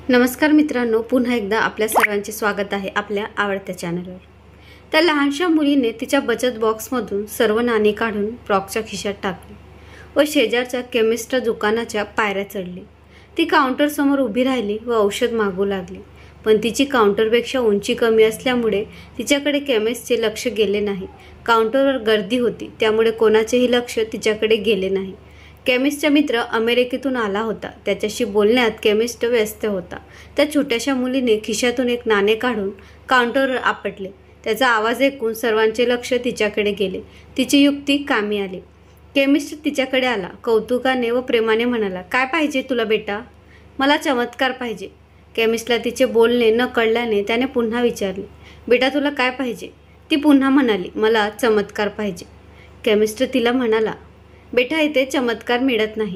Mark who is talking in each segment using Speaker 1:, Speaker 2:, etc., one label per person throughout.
Speaker 1: नमस्कार मित्रांनो, पुन्हा एकदा आपल्या सर्वांचे स्वागत आहे आपल्या आवडत्या चॅनलवर। त्या लहानशा मुलीने तिच्या बचत बॉक्समधून सर्व नाणी काढून फ्रॉकच्या खिशात टाकली व शेजारच्या केमिस्ट दुकानाच्या पायऱ्या चढली। ती काउंटरसमोर उभी राहिली व औषध मागू लागली, पण तिची काउंटरपेक्षा उंची कमी असल्यामुळे तिच्याकडे केमिस्टचे लक्ष गेले नाही। काउंटरवर गर्दी होती त्यामुळे कोणाचेही लक्ष तिच्याकडे गेले नाही। केमिस्टचा मित्र अमेरिकेतून आला होता। त्याच्याशी बोलण्यात केमिस्ट व्यस्त होता। त्या छोट्याशा मुलीने खिशातून एक नाणे काढून काउंटरवर आपटले। त्याचा आवाज ऐकून सर्वांचे लक्ष तिच्याकडे गेले। तिची युक्ती कामी आली। केमिस्ट तिच्याकडे आला, कौतुकाने व प्रेमाने म्हणाला, "काय पाहिजे तुला बेटा?" "मला चमत्कार पाहिजे." केमिस्टला तिचे बोलणे न कळल्याने त्याने पुन्हा विचारले, "बेटा तुला काय पाहिजे?" ती पुन्हा म्हणाली, "मला चमत्कार पाहिजे." केमिस्ट तिला म्हणाला, "बेटा इथे चमत्कार मिळत नाही."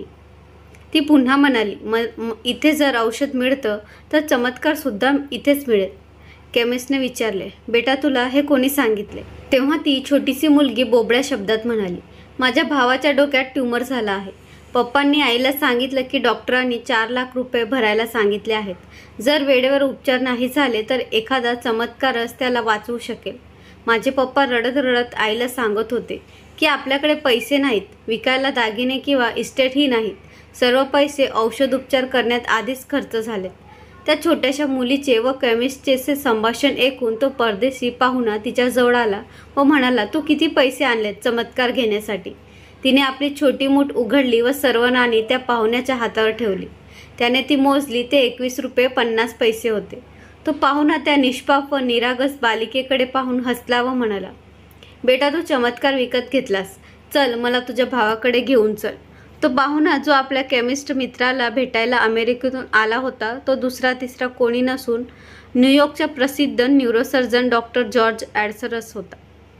Speaker 1: ती पुन्हा म्हणाली, इथे जर औषध मिळतं तर चमत्कारसुद्धा इथेच मिळेल." केमिस्टने विचारले, "बेटा तुला हे कोणी सांगितले?" तेव्हा ती छोटीशी मुलगी बोबड्या शब्दात म्हणाली, "माझ्या भावाच्या डोक्यात ट्यूमर झाला आहे. पप्पांनी आईला सांगितलं की डॉक्टरांनी 4 लाख रुपये भरायला सांगितले आहेत. जर वेळेवर उपचार नाही झाले तर एखादा चमत्कारच त्याला वाचवू शकेल." माझे पप्पा रडत रडत आईला सांगत होते की आपल्याकडे पैसे नाहीत, विकायला दागिने किंवा इस्टेटही नाहीत. सर्व पैसे औषध उपचार करण्यात आधीच खर्च झालेत. त्या छोट्याशा मुलीचे व केमिस्टचे संभाषण ऐकून तो परदेशी पाहुणा तिच्याजवळ आला व म्हणाला, "तू किती पैसे आणलेत चमत्कार घेण्यासाठी?" तिने आपली छोटी मूठ उघडली व सर्व नाणी त्या पाहुण्याच्या हातावर ठेवली. त्याने ती मोजली, ते 21 रुपये 50 पैसे होते. तो पाहुणा त्या निष्पाप व निरागस बालिकेकडे पाहून हसला व म्हणाला, "बेटा तू चमत्कार विकत घेतलास. चल मला तुझ्या भावाकडे घेऊन चल." तो पाहुणा जो आपल्या केमिस्ट मित्राला भेटायला अमेरिकेतून आला होता तो दुसरा तिसरा कोणी नसून न्यूयॉर्कचा प्रसिद्ध न्यूरोसर्जन डॉक्टर जॉर्ज ॲडसरस होता।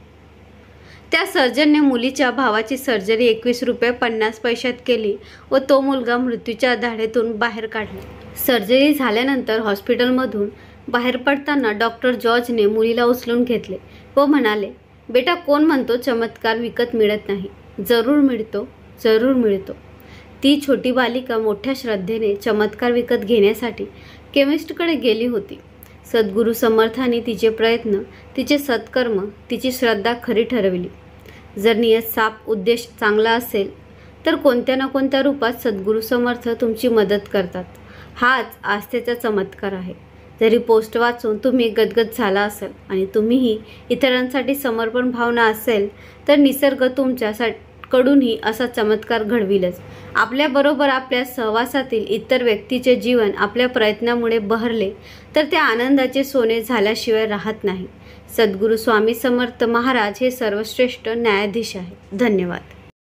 Speaker 1: त्या सर्जनने मुलीच्या भावाची सर्जरी 21 रुपये 50 पैशात केली व तो मुलगा मृत्यूच्या दाढेतून बाहेर काढला। सर्जरी झाल्यानंतर हॉस्पिटलमधून बाहेर पडताना डॉक्टर जॉर्जने मुलीला उचलून घेतले व म्हणाले, "बेटा कोण म्हणतो चमत्कार विकत मिळत नाही? जरूर मिळतो, जरूर मिळतो." ती छोटी बालिका मोठ्या श्रद्धेने चमत्कार विकत घेण्यासाठी केमिस्टकडे गेली होती। सद्गुरू समर्थांनी तिचे प्रयत्न, तिचे सत्कर्म, तिची श्रद्धा खरी ठरविली। जर नियत साफ उद्देश चांगला असेल तर कोणत्या ना कोणत्या रूपात सद्गुरू समर्थ तुमची मदत करतात। हाच आस्थेचा चमत्कार आहे। जरी पोस्ट वाचून तुम्ही गदगद झाला असाल आणि तुम्हीही इतरांसाठी समर्पण भावना असेल तर निसर्ग तुमच्याकडूनही असा चमत्कार घडविलच। आपल्याबरोबर आपल्या सहवासातील इतर व्यक्तीचे जीवन आपल्या प्रयत्नामुळे बहरले तर ते आनंदाचे सोने झाल्याशिवाय राहत नाही। सद्गुरू स्वामी समर्थ महाराज हे सर्वश्रेष्ठ न्यायाधीश आहे। धन्यवाद।